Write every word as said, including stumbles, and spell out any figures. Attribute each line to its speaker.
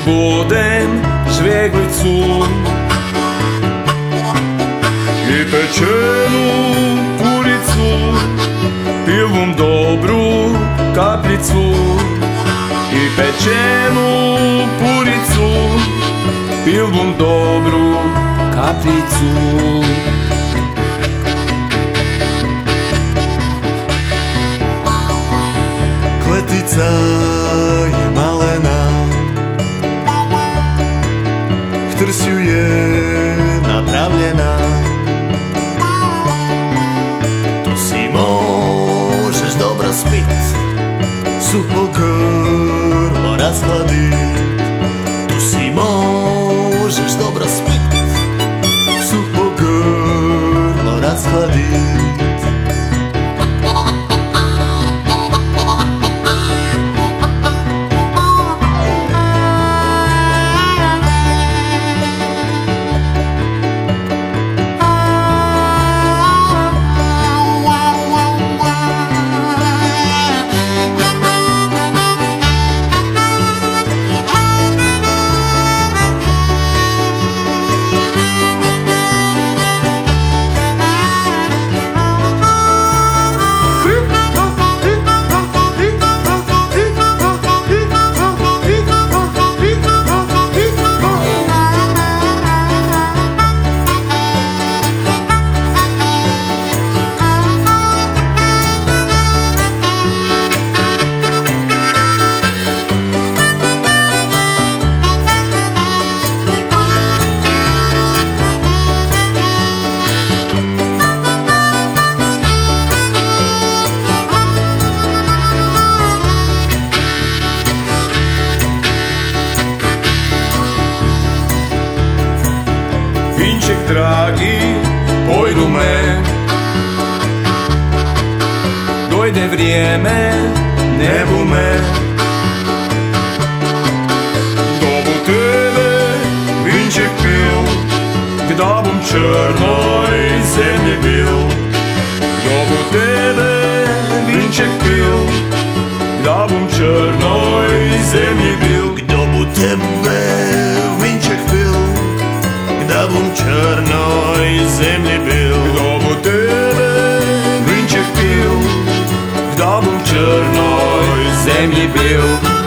Speaker 1: budem žvjeglicu i pečenu puricu, pil bom dobru kapljicu i pečenu puricu, pil bom dobru kapljicu.
Speaker 2: Kletica je malena, k trsju je napravljena, tu si možeš dobro spit, suho grlo razhladit. Tu si možeš dobro spit, suho grlo razhladit.
Speaker 1: Vinček dragi, pojdu me, dojde vrijeme, ne bu me. Kdo bu tebe, vinček pil, kda bom črnoj zemlji bil. Kdo bu tebe, vinček pil, kda bom črnoj zemlji bil.
Speaker 2: Kdo bu tebe, vinček pil, da bom črnoj zemlji bil.
Speaker 1: Kdo bo tebe vinček pil, da bom črnoj zemlji bil.